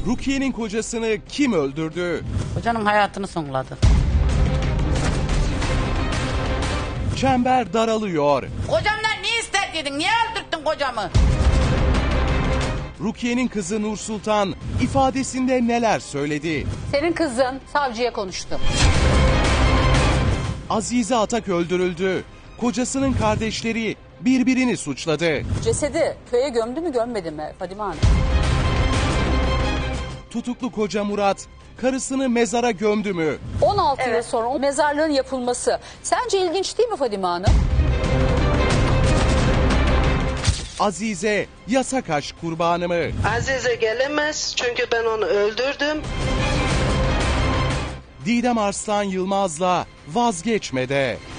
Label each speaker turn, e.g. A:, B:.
A: Rukiye'nin kocasını kim öldürdü?
B: Kocanın hayatını sonladı.
A: Çember daralıyor.
B: Kocamdan ne ister dedin? Niye öldürttün kocamı?
A: Rukiye'nin kızı Nur Sultan ifadesinde neler söyledi?
C: Senin kızın savcıya konuştu.
A: Azize Atak öldürüldü. Kocasının kardeşleri birbirini suçladı.
C: Cesedi köye gömdü mü gömmedi mi Fadime Hanım?
A: Tutuklu koca Murat karısını mezara gömdü mü?
C: 16 yıl sonra o mezarlığın yapılması sence ilginç değil mi Fadime Hanım?
A: Azize yasak aşk kurbanı mı?
D: Azize gelemez çünkü ben onu öldürdüm.
A: Didem Arslan Yılmaz'la vazgeçmede.